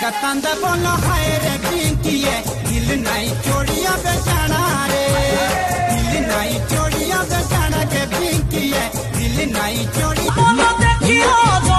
तंद बोलो हाय रे पिंकिए दिल नहीं चोड़िया बेचाना रे दिल नहीं चोड़िया बेचाना के पिंकिए दिल नहीं चोड़िया